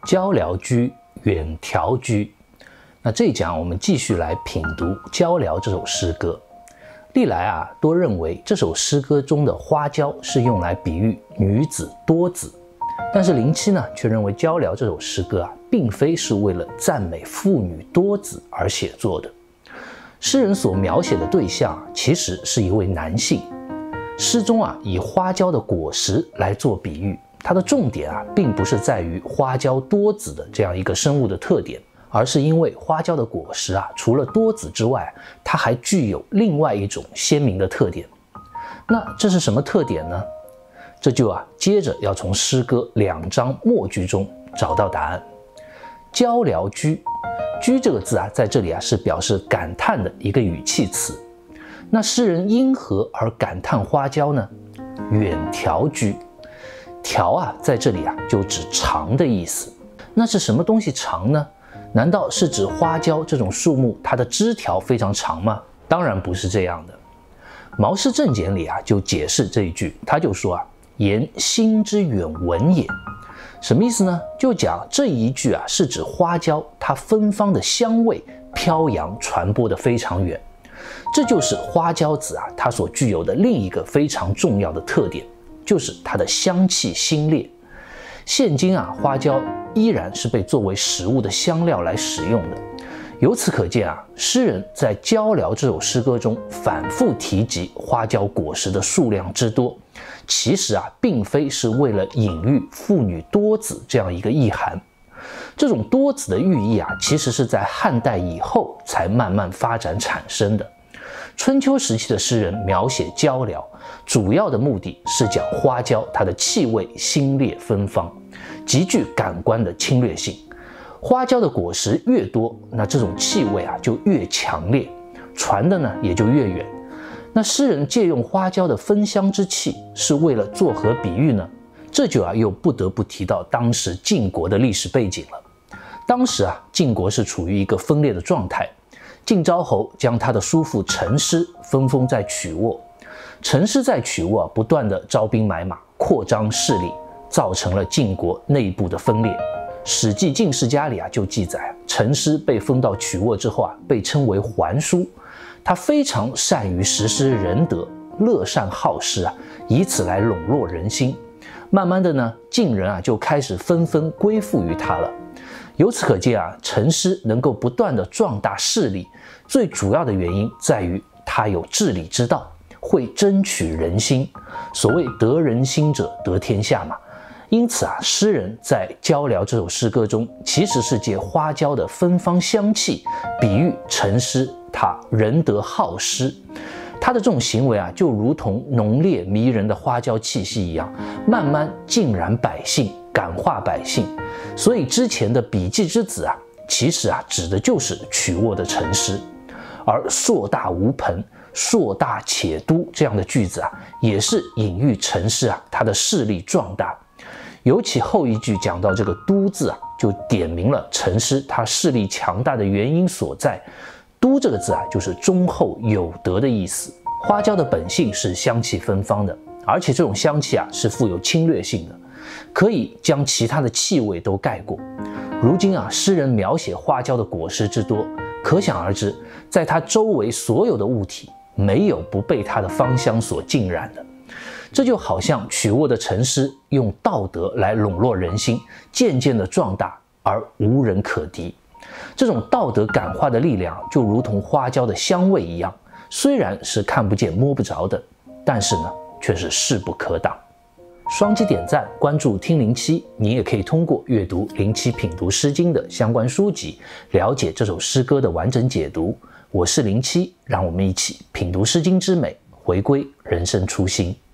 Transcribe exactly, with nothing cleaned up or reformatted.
交辽居，远调居。那这一讲我们继续来品读《交辽》这首诗歌。历来啊，多认为这首诗歌中的花娇是用来比喻女子多子，但是林七呢，却认为《交辽》这首诗歌啊，并非是为了赞美妇女多子而写作的。诗人所描写的对象啊，其实是一位男性。诗中啊，以花娇的果实来做比喻，它的重点啊，并不是在于花娇多子的这样一个生物的特点，而是因为花娇的果实啊，除了多子之外，它还具有另外一种鲜明的特点。那这是什么特点呢？这就啊，接着要从诗歌两章末句中找到答案。交辽居，居这个字啊，在这里啊是表示感叹的一个语气词。那诗人因何而感叹花娇呢？远调居，调啊，在这里啊就指长的意思。那是什么东西长呢？难道是指花娇这种树木它的枝条非常长吗？当然不是这样的。毛氏正解里啊就解释这一句，他就说啊，言心之远闻也。什么意思呢？就讲这一句啊是指花娇它芬芳的香味飘扬传播的非常远。这就是花娇子啊它所具有的另一个非常重要的特点，就是它的香气辛烈。现今啊，花椒依然是被作为食物的香料来使用的。由此可见啊，诗人在《交辽》这首诗歌中反复提及花椒果实的数量之多，其实啊，并非是为了隐喻妇女多子这样一个意涵。这种多子的寓意啊，其实是在汉代以后才慢慢发展产生的。春秋时期的诗人描写交辽，主要的目的是讲花娇它的气味辛烈芬芳，极具感官的侵略性。花娇的果实越多，那这种气味啊就越强烈，传的呢也就越远。那诗人借用花娇的芬香之气，是为了作何比喻呢？这就啊又不得不提到当时晋国的历史背景了。当时啊，晋国是处于一个分裂的状态。晋昭侯将他的叔父陈师分封在曲沃，陈师在曲沃不断的招兵买马，扩张势力，造成了晋国内部的分裂。史记晋世家里啊就记载，陈师被封到曲沃之后啊，被称为桓叔，他非常善于实施仁德，乐善好施啊，以此来笼络人心。慢慢的呢，晋人啊就开始纷纷归附于他了。由此可见啊，陈师能够不断的壮大势力，最主要的原因在于他有治理之道，会争取人心。所谓得人心者得天下嘛。因此啊，诗人在《交辽》这首诗歌中，其实是借花娇的芬芳香气，比喻陈师他仁德好施。他的这种行为啊，就如同浓烈迷人的花椒气息一样，慢慢浸染百姓，感化百姓。所以之前的笔记之子啊，其实啊指的就是曲沃的陈师。而硕大无朋、硕大且都这样的句子啊，也是隐喻陈师啊他的势力壮大。尤其后一句讲到这个都字啊，就点明了陈师他势力强大的原因所在。都这个字啊，就是忠厚有德的意思。花娇的本性是香气芬芳的，而且这种香气啊是富有侵略性的，可以将其他的气味都盖过。如今啊，诗人描写花娇的果实之多，可想而知，在它周围所有的物体，没有不被它的芳香所浸染的。这就好像曲沃的陈师用道德来笼络人心，渐渐的壮大，而无人可敌。这种道德感化的力量，就如同花娇的香味一样，虽然是看不见摸不着的，但是呢，却是势不可挡。双击点赞，关注听林七，你也可以通过阅读林七品读诗经的相关书籍，了解这首诗歌的完整解读。我是林七，让我们一起品读诗经之美，回归人生初心。